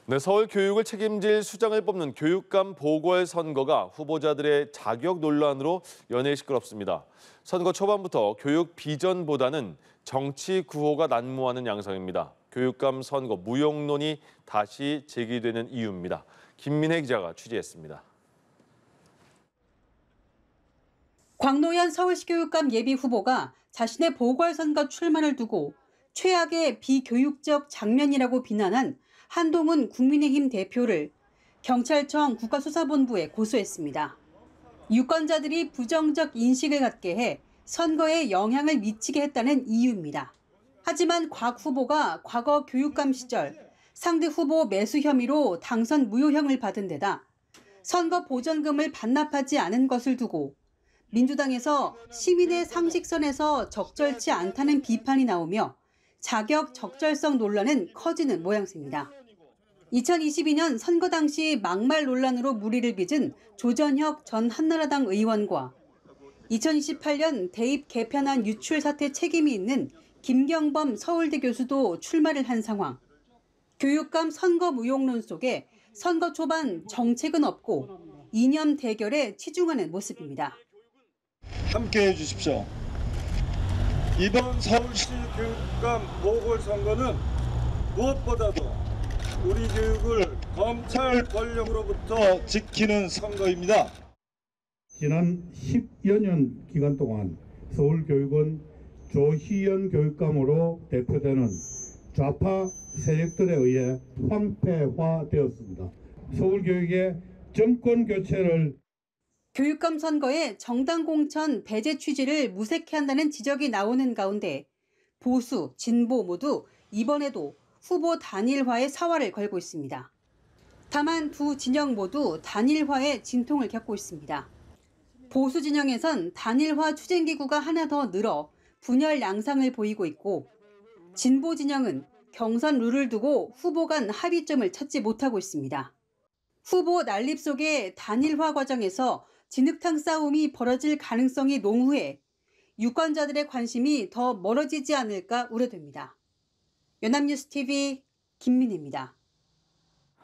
네, 서울 교육을 책임질 수장을 뽑는 교육감 보궐선거가 후보자들의 자격 논란으로 연일 시끄럽습니다. 선거 초반부터 교육 비전보다는 정치 구호가 난무하는 양상입니다. 교육감 선거 무용론이 다시 제기되는 이유입니다. 김민혜 기자가 취재했습니다. 광노현 서울시 교육감 예비 후보가 자신의 보궐선거 출마를 두고 최악의 비교육적 장면이라고 비난한 한동훈 국민의힘 대표를 경찰청 국가수사본부에 고소했습니다. 유권자들이 부정적 인식을 갖게 해 선거에 영향을 미치게 했다는 이유입니다. 하지만 곽 후보가 과거 교육감 시절 상대 후보 매수 혐의로 당선 무효형을 받은 데다 선거 보전금을 반납하지 않은 것을 두고 민주당에서 시민의 상식선에서 적절치 않다는 비판이 나오며 자격 적절성 논란은 커지는 모양새입니다. 2022년 선거 당시 막말 논란으로 물의를 빚은 조전혁 전 한나라당 의원과 2028년 대입 개편안 유출 사태 책임이 있는 김경범 서울대 교수도 출마를 한 상황. 교육감 선거 무용론 속에 선거 초반 정책은 없고 이념 대결에 치중하는 모습입니다. 함께해 주십시오. 이번 서울시 교육감 보궐선거는 무엇보다도 우리 교육을 검찰 권력으로부터 지키는 선거입니다. 지난 10여 년 기간 동안 서울교육은 조희연 교육감으로 대표되는 좌파 세력들에 의해 황폐화되었습니다. 서울교육의 정권 교체를 교육감 선거에 정당 공천 배제 취지를 무색해한다는 지적이 나오는 가운데 보수, 진보 모두 이번에도 후보 단일화의 사활을 걸고 있습니다. 다만 두 진영 모두 단일화의 진통을 겪고 있습니다. 보수 진영에선 단일화 추진기구가 하나 더 늘어 분열 양상을 보이고 있고 진보 진영은 경선 룰을 두고 후보 간 합의점을 찾지 못하고 있습니다. 후보 난립 속의 단일화 과정에서 진흙탕 싸움이 벌어질 가능성이 농후해 유권자들의 관심이 더 멀어지지 않을까 우려됩니다. 연합뉴스TV 김민혜입니다.